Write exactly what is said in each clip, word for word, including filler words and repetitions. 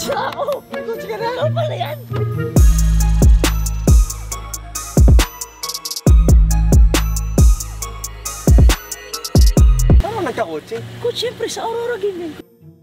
Coach na ako! Coach ka na ako pala yan! Paano nagka-coach eh? Coach, syempre sa Aurora Game.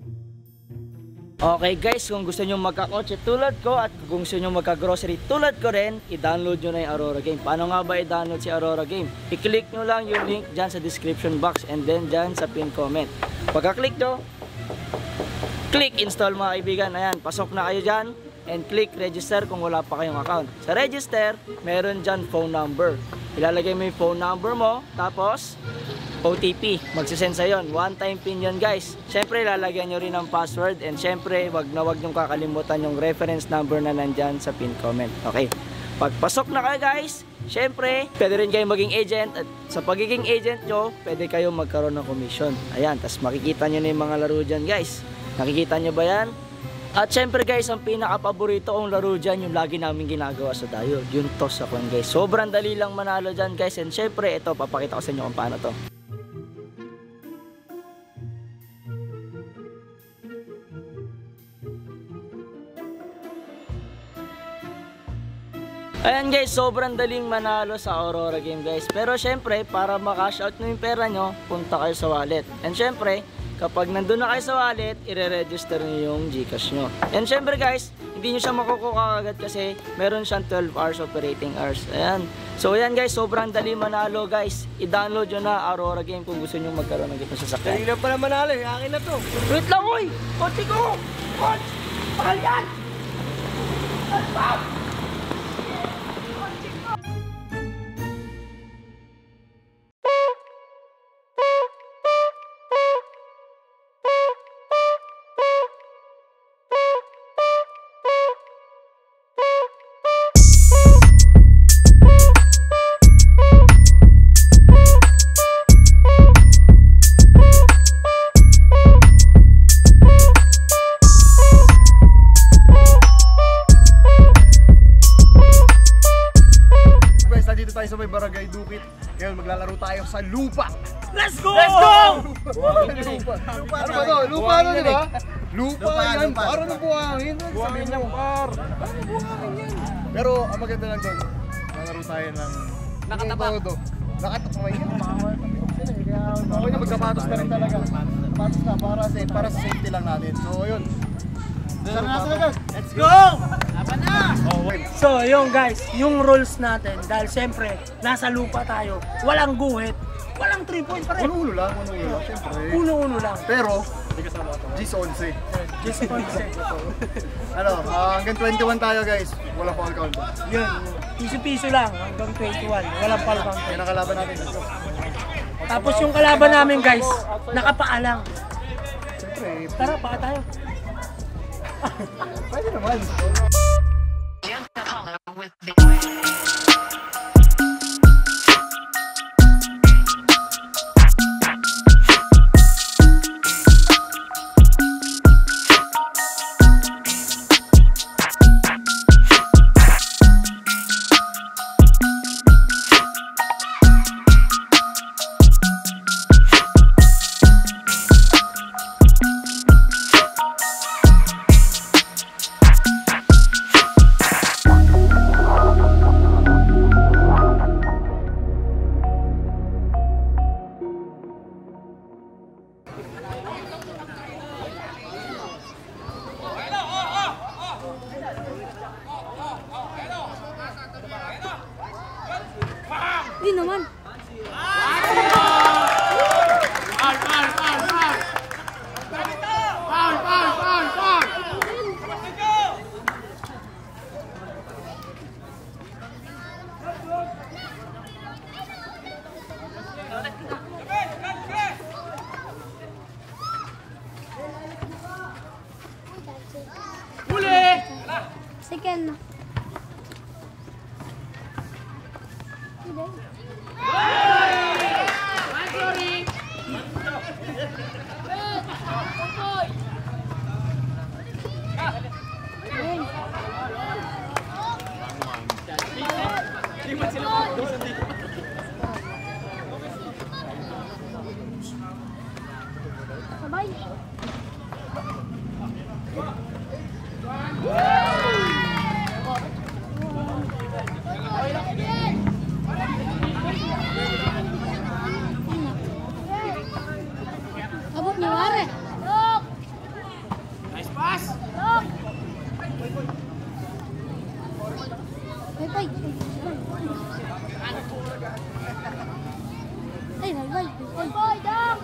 Okay guys, kung gusto nyo magka-kotse tulad ko at kung gusto nyo magka-grocery tulad ko rin, i-download nyo na yung Aurora Game. Paano nga ba i-download si Aurora Game? I-click nyo lang yung link dyan sa description box and then dyan sa pin comment. Pagka-click nyo, click install mga kaibigan. Ayan, pasok na kayo dyan and click register kung wala pa kayong account. Sa register, meron dyan phone number. Ilalagay mo yung phone number mo, tapos O T P, magsisend sa yon. One time pin yun guys. Syempre lalagyan nyo rin ang password and syempre wag na wag nyo kakalimutan yung reference number na nandyan sa pin comment. Okay, pagpasok na kayo guys, syempre pwede rin kayong maging agent at sa pagiging agent nyo, pwede kayong magkaroon ng commission. Ayan, tas makikita nyo na yung mga laro dyan guys. Nakikita nyo ba yan? At syempre guys, ang pinaka-paborito kong laro dyan, yung lagi namin ginagawa sa Dayo, yung toss ako guys. Sobrang dali lang manalo dyan guys and syempre ito, papakita ko sa inyo kung paano to. Ayan guys, sobrang daling manalo sa Aurora Game guys. Pero syempre, para makash out nyo yung pera nyo, punta kayo sa wallet. And syempre, kapag nandun na kayo sa wallet, ire-register nyo yung Gcash nyo. And syempre guys, hindi nyo siya makukuha agad kasi meron siyang twelve hours operating hours. Ayan. So ayan guys, sobrang dali manalo guys. I-download nyo na Aurora Game kung gusto nyo magkaroon ng gitong sasakyan. Hindi na pala manalo eh, akin na to. Wait lang oy! Konti ko! Coach! Pakal yan! Stop! Sa may Barangay Dukit. Ngayon maglalaro tayo sa lupa. Let's go! Let's go! Wow. Lupa. Lupa. Ano ba to? Lupa ano di ba? Lupa yan. Para ng buhangin. Buhangin ng par. Ano buhangin yan? Pero ang maganda lang doon, maglalaro tayo ng nakatapak. Nakatapak yan. Okay na, magkapatos na rin talaga. Patos na para sa para sa safety lang natin. So yun. Let's go! Laban na! So yung guys, yung rules natin, dahil siyempre nasa lupa tayo, walang guhit, walang three point pa rin. Uno-uno lang, uno-uno lang, siyempre. Uno-uno lang. Pero, G's onse. G's onse. Ano, uh, hanggang twenty-one tayo guys, walang foul count. Yun, piso-piso lang hanggang twenty-one, walang foul count. Yan ang kalaban natin. Tapos yung kalaban namin guys, nakapaa lang. Siyempre. Tara, paa tayo. Pwede naman. Hindi naman. Second na. Sabay. Ay! Ay, nalbay! Ay, boy, dong!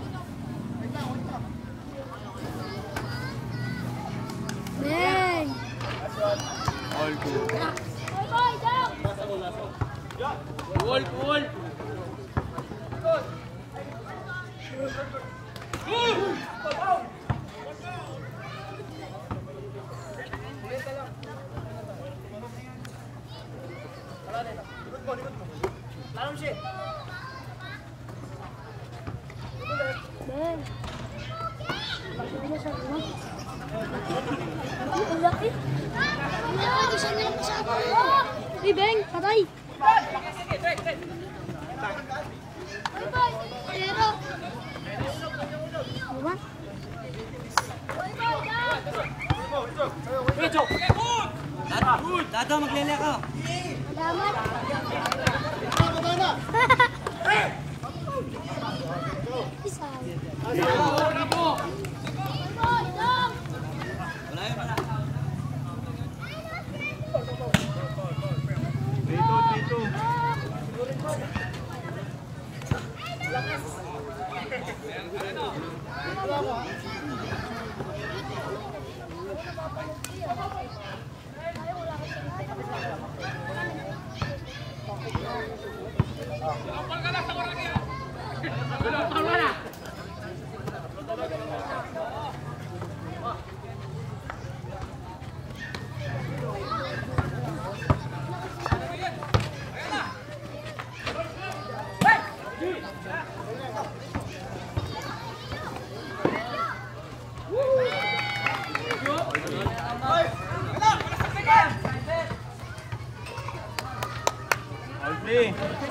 Bang! All good. Boy, boy, dong! Goal, goal. Bang! Bakit mo sa ano? Ang laki! Ang laki! Isa na lang sa ako! Uy, Bang! Patay! Pero! Ano ba? Dado, maglele ka. Salamat! Isa. Dito, dito. All three.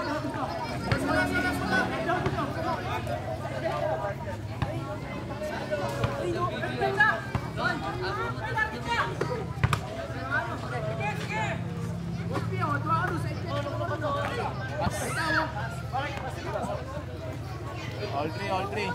All three, all three.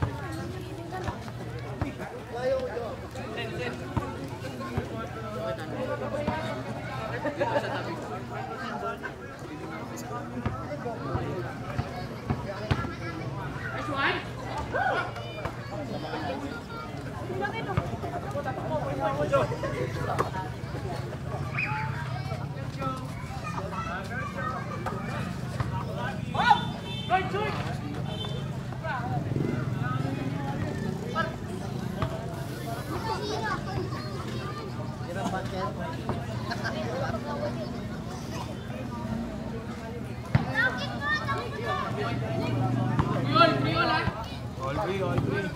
All three, all three.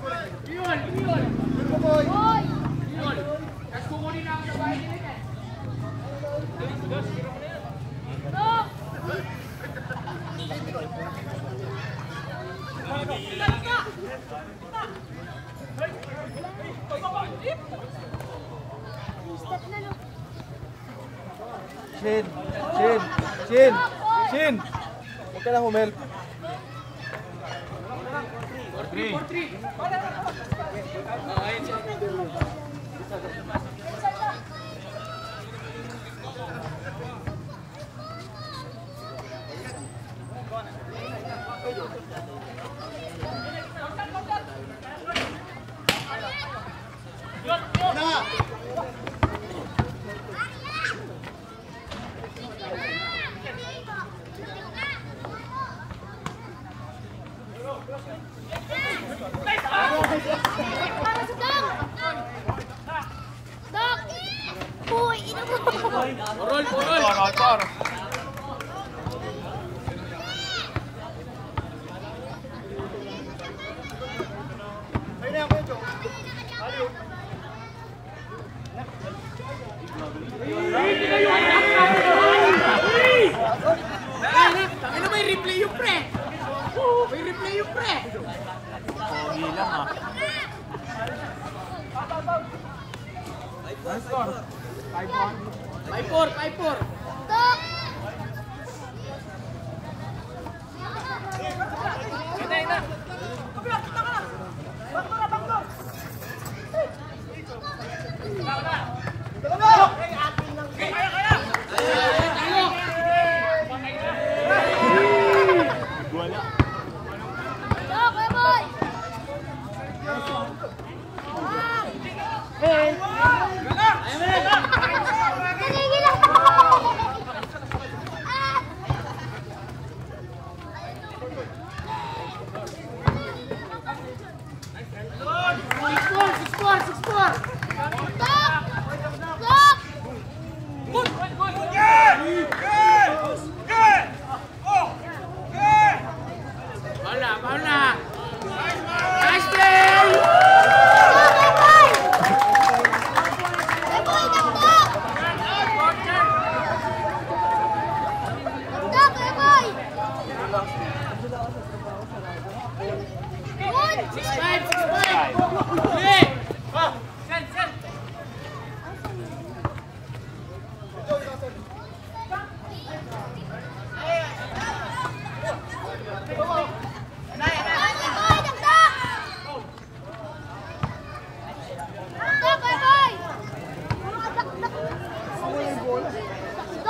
Shin, Shin, Shin, Shin. Huwag ka na humel. Three. Uy, ina mo! Roll, roll. Par, par. Ayun na yan, Kuya Joe. Aliw. Ano may replay yung pre? May replay yung pre. Pogi lang ah. Ano score? five one. five four, five four. Stop! Ina, ina. Dalawa! Kaya, kaya.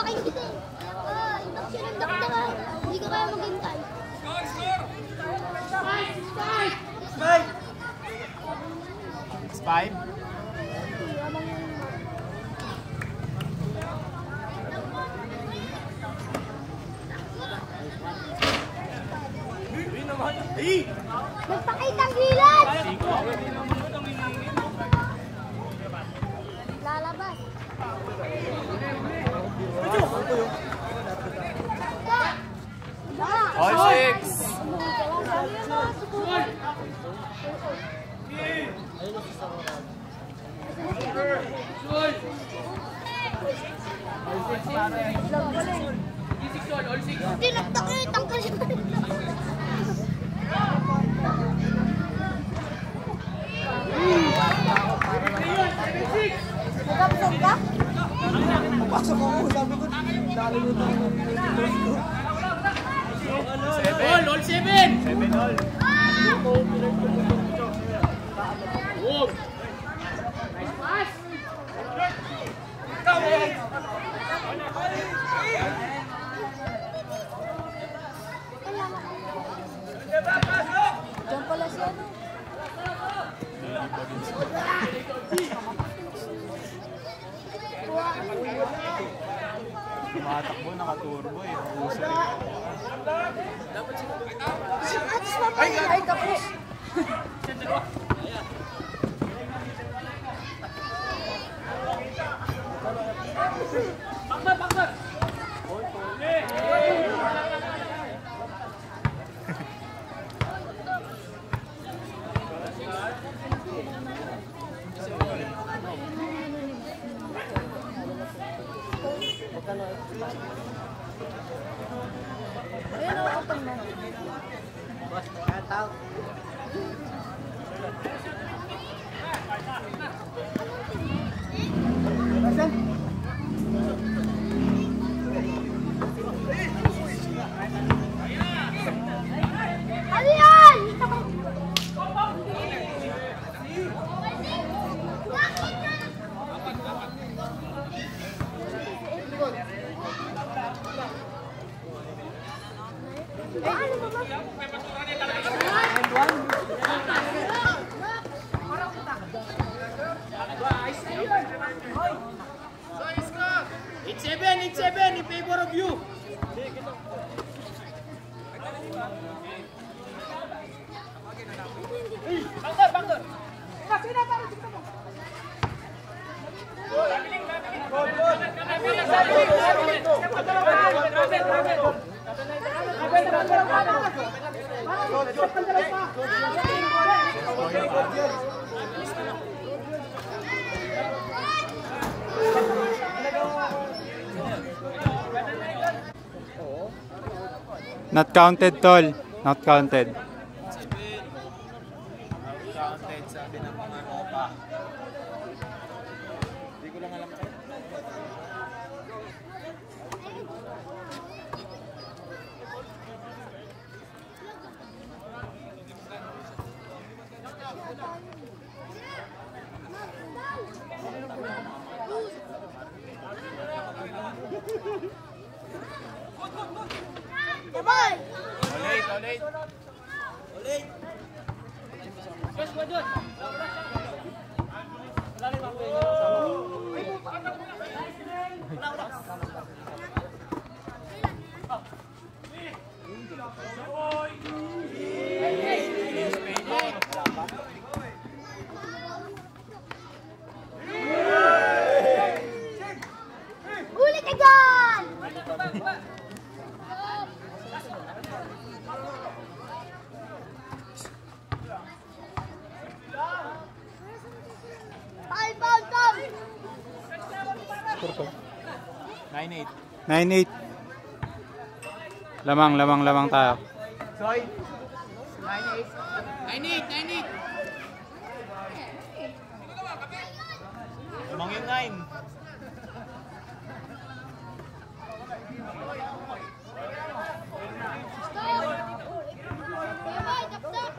kita eh. Ah, itak siya ng dakdakan. Hindi ka kaya maghintay. Five? Magpakitang gilat! Lalabas. All six! Tinaktak yun, tangkal siya. Nagkapsog ka? Pasok ako, sabi ko, nakalimutan ko. Seven! All, all seven! Seven all! Wog! Nice pass! Diyan pala siya, no? Tumatakbo, nakaturbo eh. Puso eh. Atis pa pa yun. Ay, kapos. Bakbar, bakbar! Ayun, o, open mo. Ano yan? Ano ba ba? eight seven, eight seven in favor of you! Bakbar, bakbar! Not counted, tol. Not counted. Counted, sabi ng mga opa. Hindi ko lang alam kayo. Sabay! Ulit, ulit. Yes, go John! Ulit ka dyan! Foul, foul, foul! nine eight. nine eight. Lamang, lamang, lamang tayo. Soy. nine eight. nine eight, nine eight! Lamang yung nine. Sabay, kapta!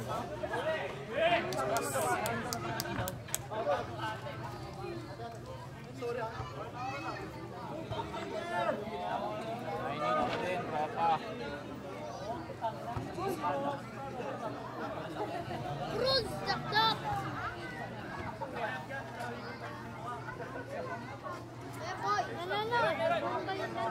Cruz, dakdak. Eh, boy, ano na? Buong kayo na.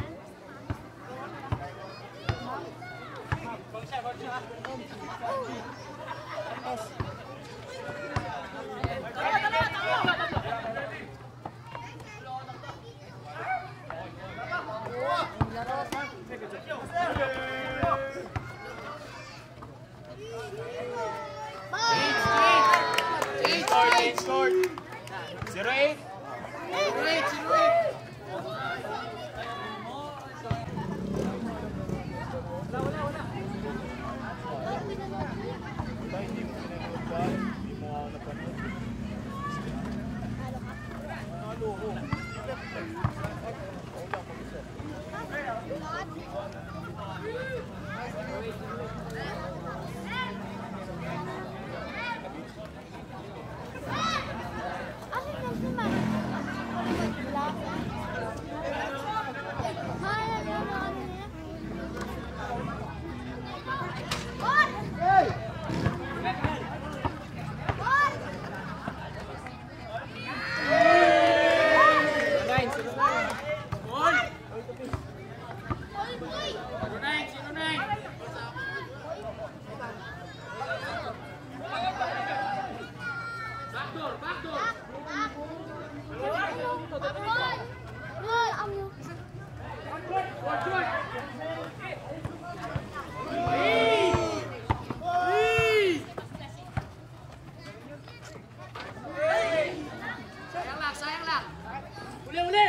Zero eight. Zero eight. Zero eight. Sayang lang, sayang lang. Uli, uli.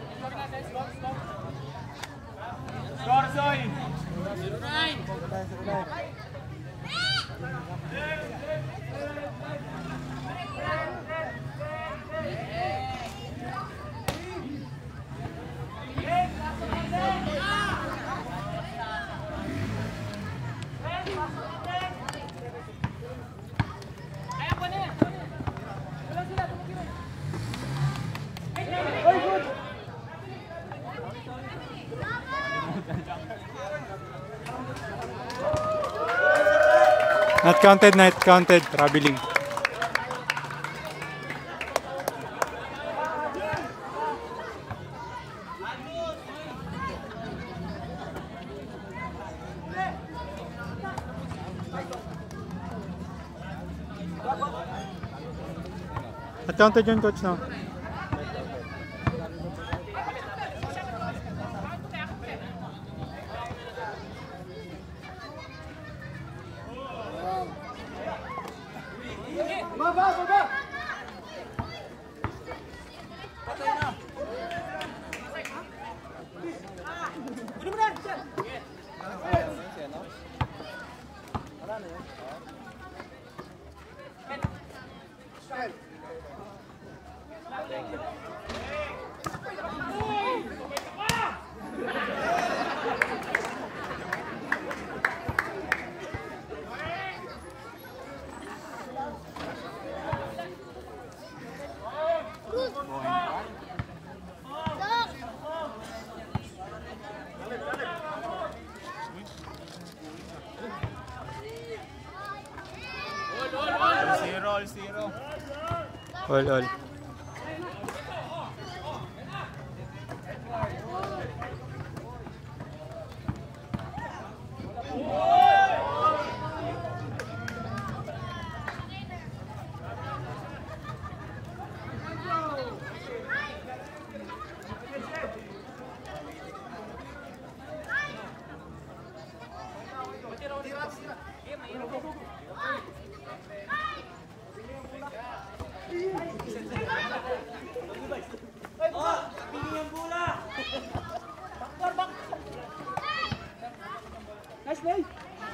Zero nine. Not counted, not counted. Traveling. Not counted yun, coach, no? Baba, baba! Zero, all zero. All, all. Nice play.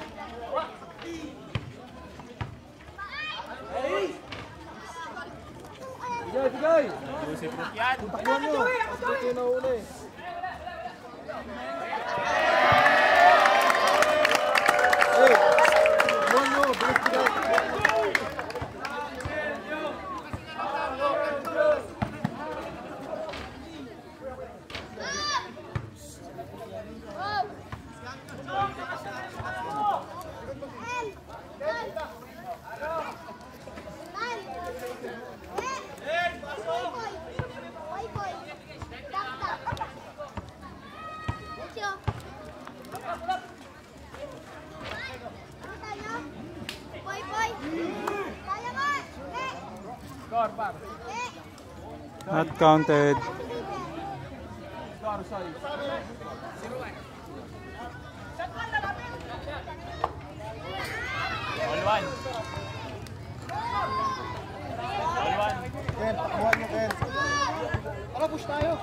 Bigay, bigay. Yan. Takbuhan nyo. Dito na uli. Hey, takbuhan nyo. Bilis, bigay. Not counted. All one. All one. Ken, takbuhan nyo, Ken. Tara, push tayo.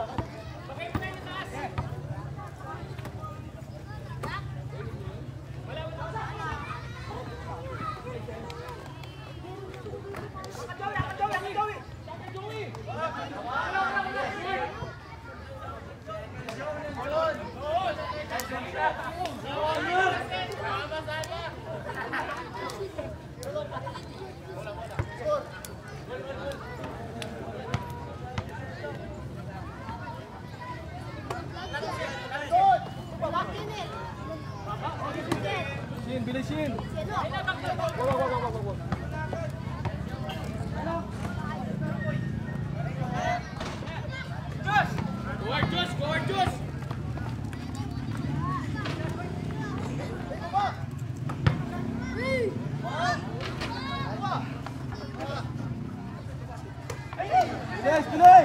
Shin, bilis Shin. Wag, wag, wag, wag, wag. Bilis, bilis.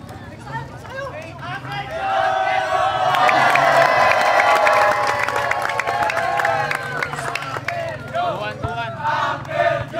Tuan, tuan.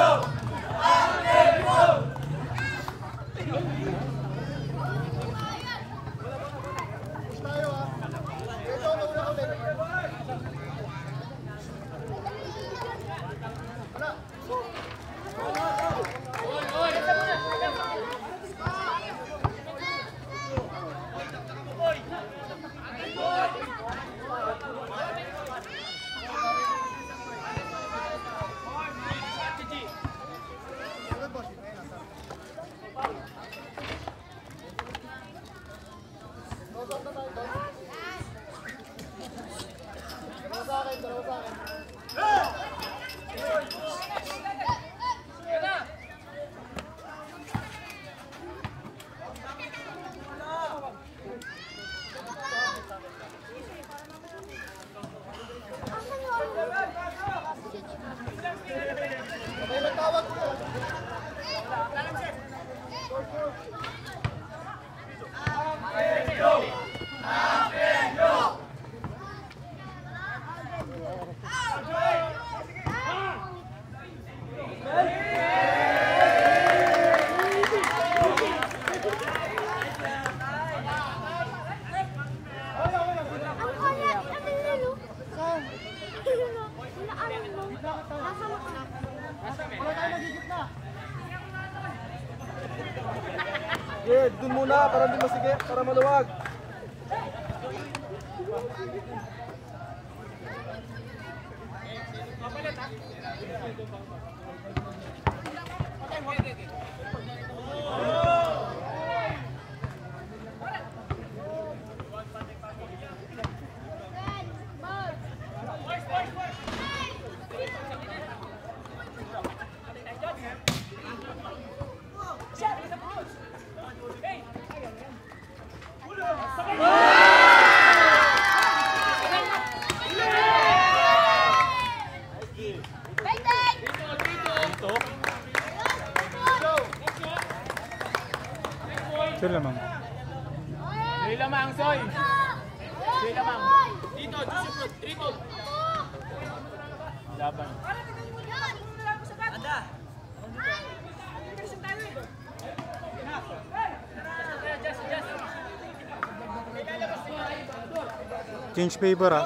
Yeah, dun muna para hindi masigit, para maluwag. Sila mang. Soy lamang, Soy. Soy lamang. Dito, dito, dito. Laban. Anda. Change paper ah.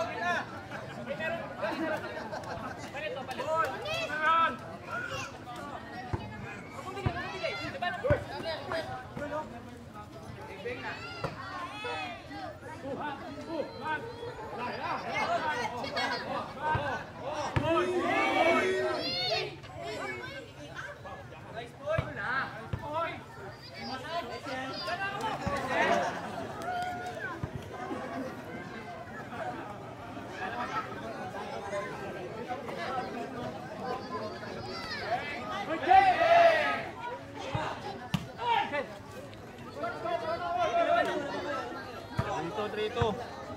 Dito.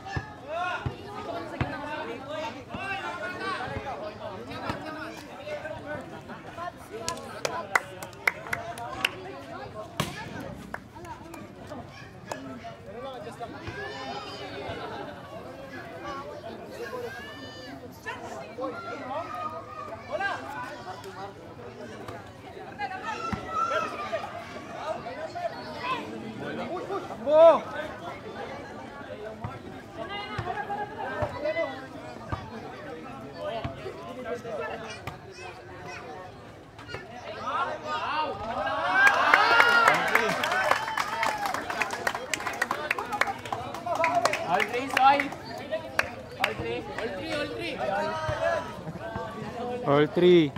Takbo! All three, Soy. All three. All three, all three. All three.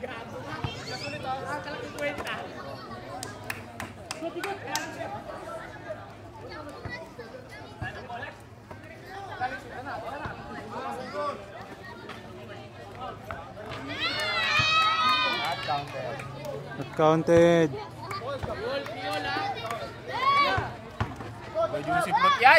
Not counted. Pwede mo si Prot yan.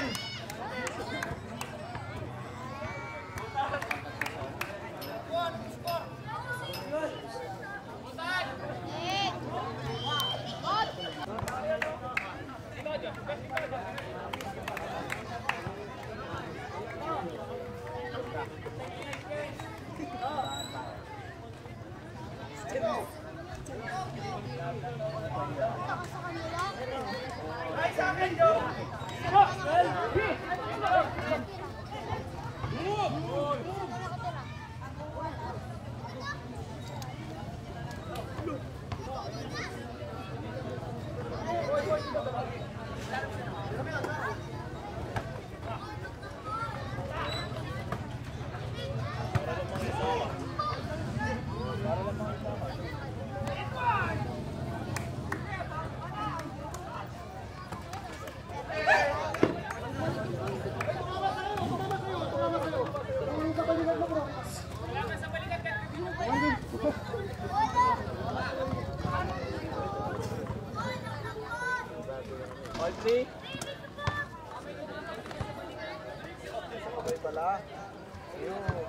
All three. Okay pala. Ayun.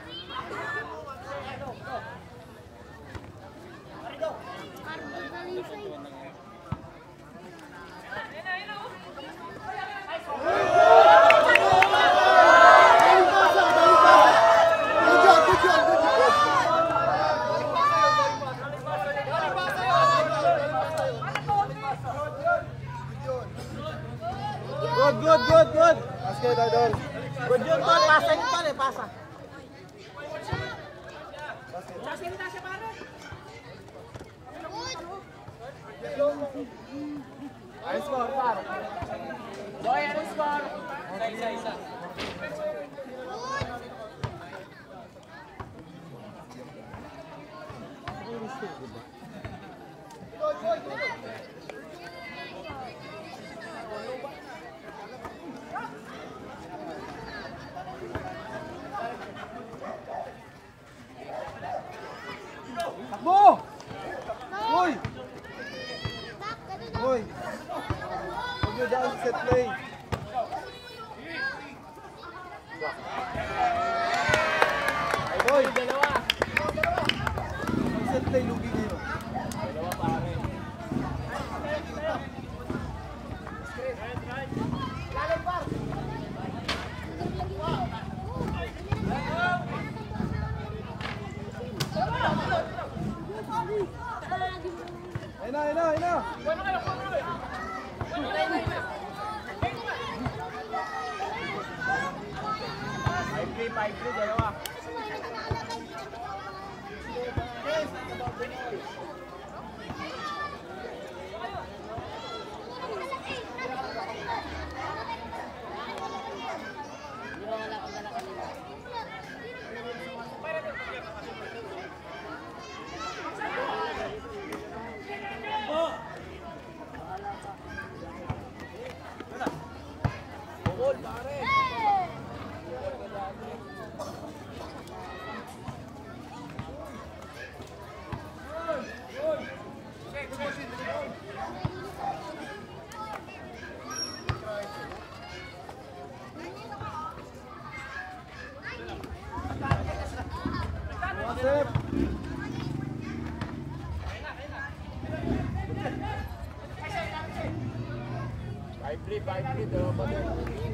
Good, good, good, good. Basket, idol. Good yun, good. Pasa yun pala, pasa. Basket. Ayos score, par. Boy, ano score? Isa, isa. Takbo! Uy! Tak, ganun na. Uy! Huwag nyo daan sa set play. Uy! Dalawa. Set play, lugi kayo. Dalawa pare. Ayun na, ayun na, ayun na! five three, five three, dalawa. Bukol pare. Sep! five three, five three, dalawa pa din.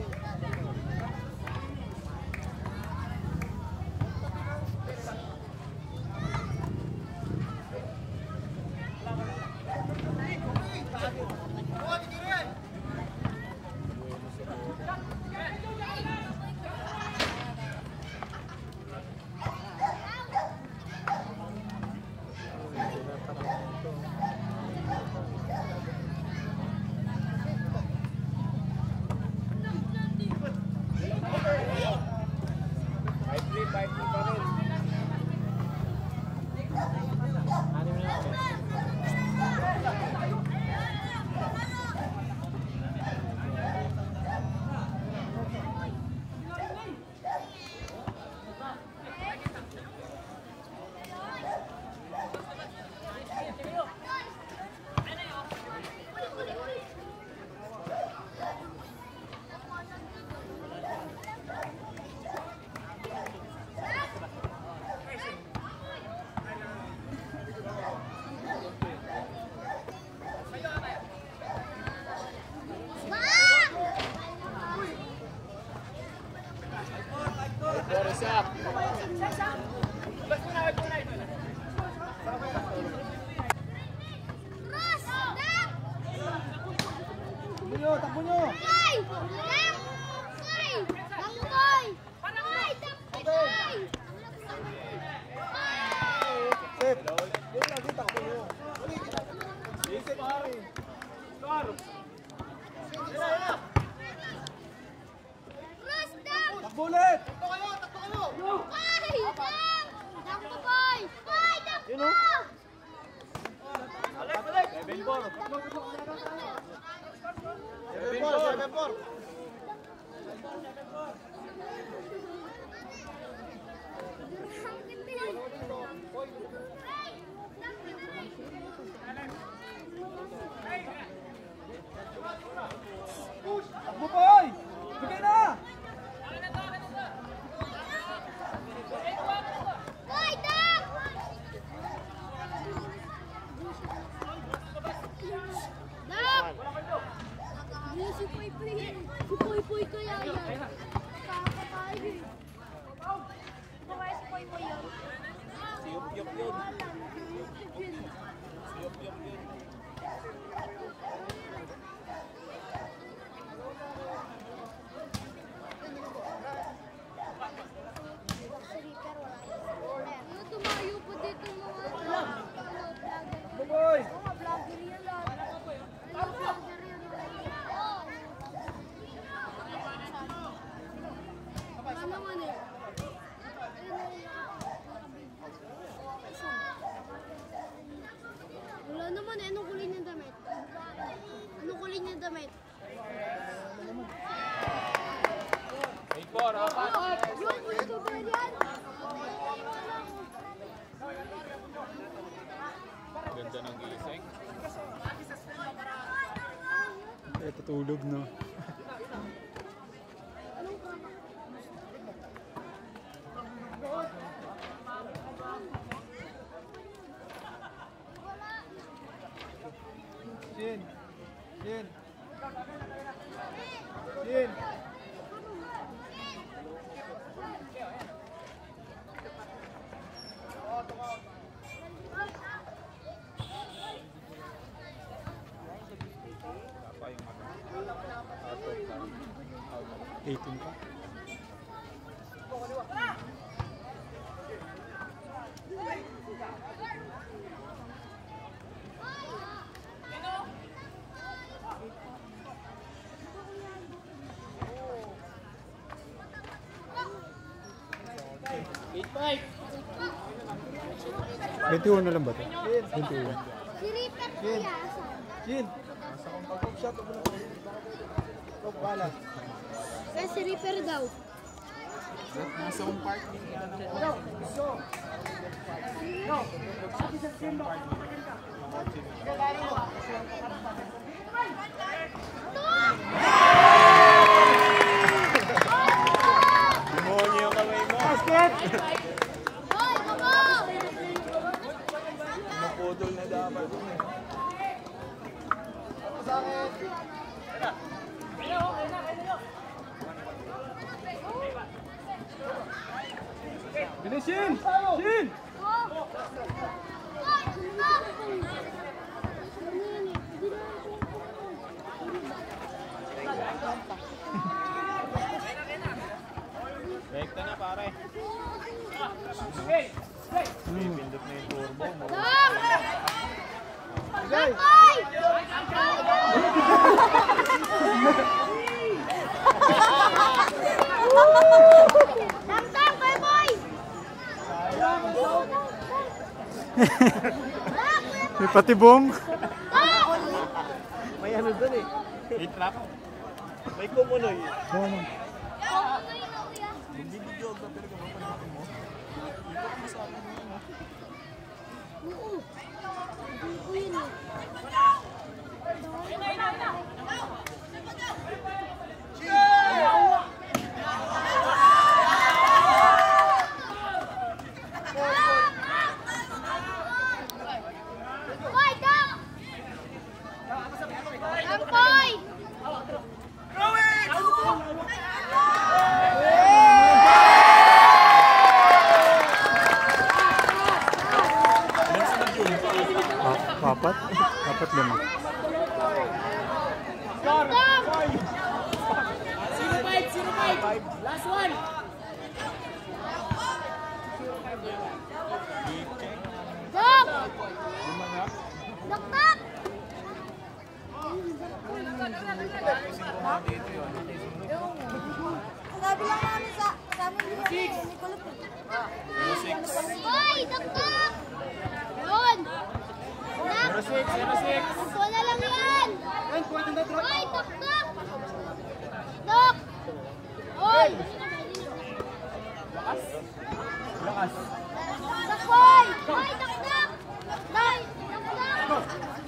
five three, five three pa rin. Anim na lang. Boris up. Cross! Tak! Takbo nyo, takbo nyo! Boy! Tak! Boy! Bango, boy! Boy! Tak! Boy! Sep! Yun lagi, takbo nyo. Isip, pare. Cross! Tak! Takbo ulit! Boy! Tak! Takbo, boy! Boy! Takbo! Yun, oh. Seven four. Seven four, seven four. Takbo, boy! Bigay na! Boy! Tak! Tak! Hindi si Poy Poy yan. Si Poy Poy kaya yan. Kakatayo eh. Bakit si Poy Poy yan? Si Yup Yup yun. Yun. Si Yup Yup yun. Ano, tumayo po dito mga ano, vlogger. Takbo, boy! Mga vlogger yan lahat. muna, anong kulay ng damit? Anong kulay ng damit? eight four, apat. Yun, gusto ba yan? Ganda ng gising. Eh, tutulog no. Shin. Shin. Shin. eighteen pa. eight five. twenty-one na lang ba ito? twenty-one. Si Ripper kuya. Shin. Nasa kong pag-hook shot. Huwag mo na. Huwag bala. Kaya si Ripper daw. Nasa kong part. Demonyo yung kamay mo. Basket! Hoy, kamo! Naputol na dapat. Sa akin. Bilis, Shin! Shin! Rekta na pare. Pindot na yung turbo mo. Dong! Dong, boy! Dong, dong, boy, boy! May patibong. May ano dun eh. May trap. May kumunoy. Ano? Video ka pero kung mapanood mo. Ikot mo sa akin mo. Oo. Hindi ko yun eh. Boy, dong! Dong, boy! Ah, apat? Apat lang. Dong, dong! zero five, zero five. Last one. Dong! Dakdak! Sabi lang namin sa sa amin ni Nicolette. Hoy, dakdak! Yun! zero six, zero six. Ito na lang yan! Hoy, dakdak! Dok! Hoy! Lakas. Lakas. Dakboy! Hoy, dakdak! Hoy, dakdak!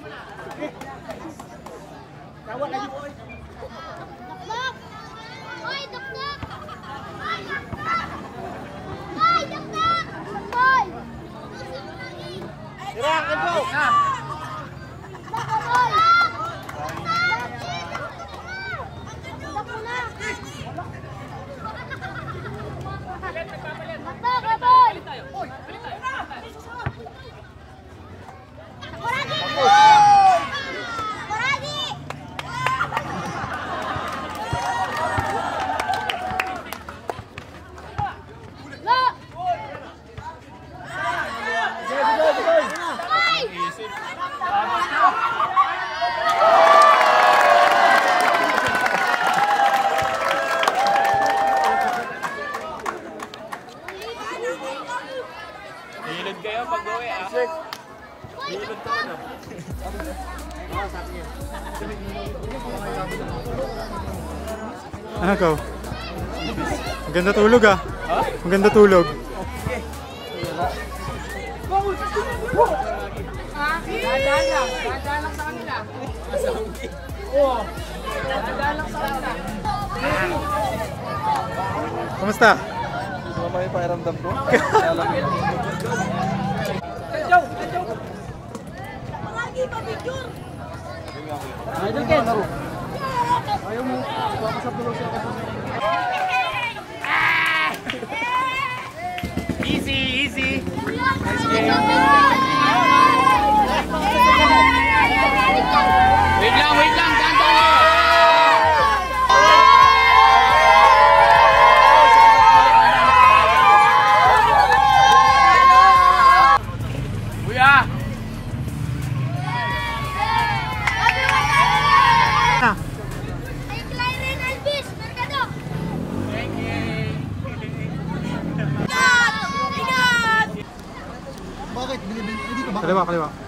Dakdak! Hoy, dakdak! Hoy, dakdak! Hoy, dakdak! Hoy! Tira, go! Dakboy! Dakbo na! Dakdak, boy! Kuragi! Kuragi! Lo! Ay! Ano ikaw? Maganda tulog ah. Maganda tulog. Dadaan lang. Dadaan lang sa kanila. Oo. Dadaan lang sa kanila. Kamusta? Tama yung pakiramdam ko. Palagi pa picture. Idol Ken. Ayaw mo, baka sa pulo siya. Easy, easy. Wait lang, wait lang. Ganto. Kuya. Na. Ay, Claren Elvis, Mercado. Thank you. Ingat! Ingat! Bakit? Binibili dito ba? Kaliwa, kaliwa.